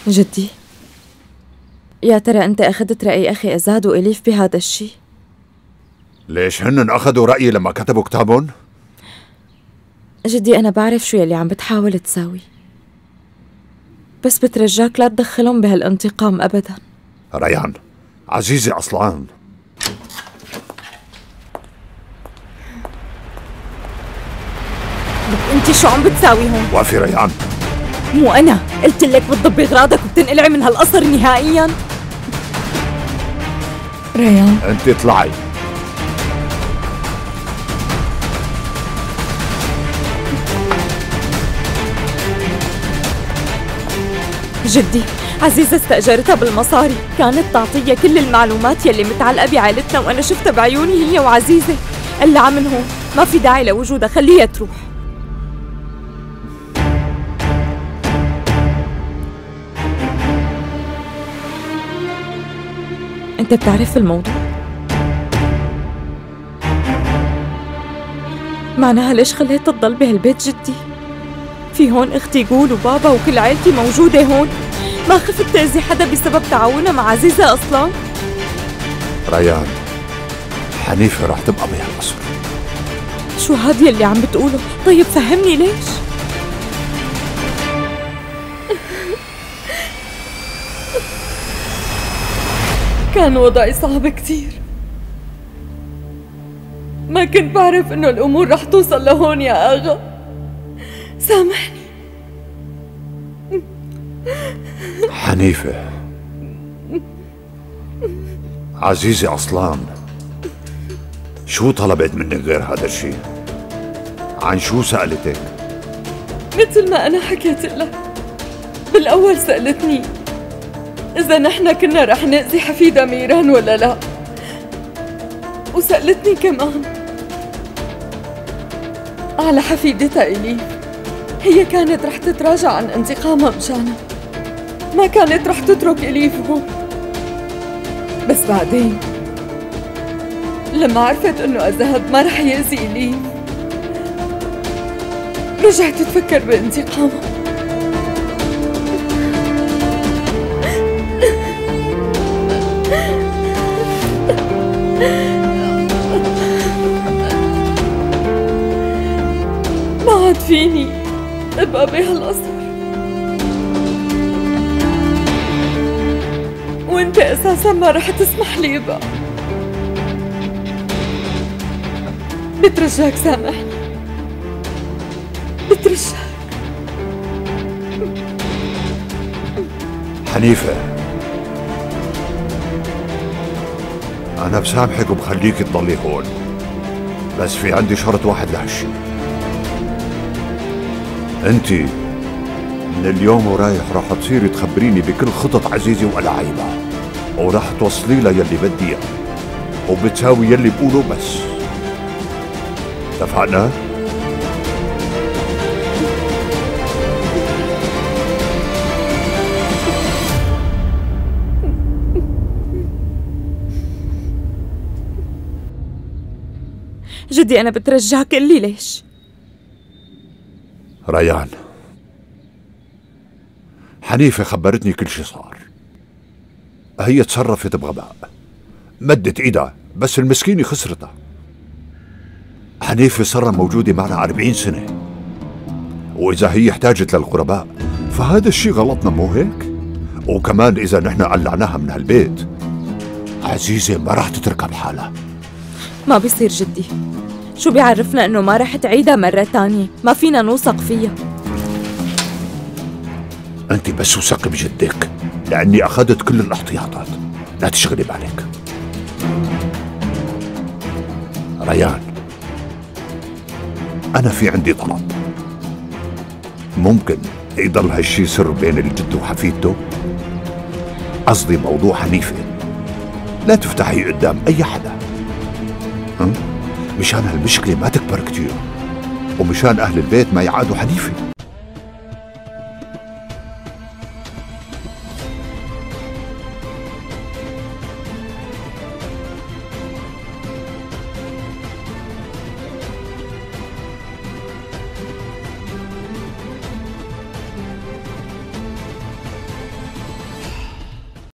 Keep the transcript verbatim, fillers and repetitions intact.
جدي، يا ترى أنت أخذت رأي أخي أزاد وإليف بهذا الشيء؟ ليش هن أخذوا رأيي لما كتبوا كتابهم؟ جدي، أنا بعرف شو يلي عم بتحاول تساوي، بس بترجاك لا تدخلهم بهالانتقام أبدا. ريان، عزيزي أصلان، انت شو عم بتساوي هون؟ وقفي ريان. مو أنا قلت لك بتضبي أغراضك وبتنقلعي من هالقصر نهائيا؟ ريان، أنت اطلعي. جدي، عزيزة استأجرتها بالمصاري، كانت تعطيها كل المعلومات يلي متعلقة بعائلتنا، وأنا شفتها بعيوني هي وعزيزة. قلعها من هون، ما في داعي لوجودها، خليها تروح. أنت بتعرف الموضوع؟ معناها ليش خليتها تضل بهالبيت جدي؟ في هون اختي قول وبابا وكل عائلتي موجودة هون، ما خفت تأذي حدا بسبب تعاونها مع عزيزة أصلاً؟ ريان، حنيفة رح تبقى بهالقصر. شو هاد يلي عم بتقوله؟ طيب فهمني ليش؟ كان وضعي صعب كتير، ما كنت بعرف انه الامور رح توصل لهون يا اغا، سامحني. حنيفة، عزيزي أصلان، شو طلبت منك غير هذا الشيء؟ عن شو سألتك؟ مثل ما أنا حكيت لك، بالأول سألتني إذا نحن كنا رح نأذي حفيدة ميران ولا لا، وسألتني كمان على حفيدتها إليف، هي كانت رح تتراجع عن انتقامها مشانها، ما كانت رح تترك إليف هون. بس بعدين لما عرفت إنه أزهد ما رح يأذي إليف، رجعت تفكر بانتقامها. ما عاد فيني ابقى بهالقصر، وانت اساسا ما رح تسمح لي ابقى. بترجاك سامحني، بترجاك. حنيفة، أنا بسامحك وبخليك تضلي هون، بس في عندي شرط واحد لهالشي. أنت من اليوم ورايح رح تصيري تخبريني بكل خطط عزيزي وألاعيبها، ورح توصلي لها يلي بدي إياه، وبتساوي يلي بقوله بس. اتفقنا؟ جدي، أنا بترجاك قل لي ليش؟ ريان، حنيفة خبرتني كل شي صار، هي تصرفت بغباء، مدت ايدها بس المسكينة خسرتها. حنيفة صار موجودة معنا أربعين سنة، وإذا هي احتاجت للغرباء فهذا الشي غلطنا، مو هيك؟ وكمان إذا نحن قلعناها من هالبيت، عزيزة ما راح تتركها بحالها. ما بيصير جدي، شو بيعرفنا انه ما رح تعيدها مرة تانية؟ ما فينا نوثق فيها. انت بس وثقي بجدك، لاني اخذت كل الاحتياطات، لا تشغلي بالك. ريان، انا في عندي طلب، ممكن يضل هالشي سر بين الجد وحفيدته؟ قصدي موضوع حنيفة، لا تفتحي قدام اي حدا، ها؟ مشان هالمشكلة ما تكبر كتير، ومشان أهل البيت ما يعادوا حنيفة.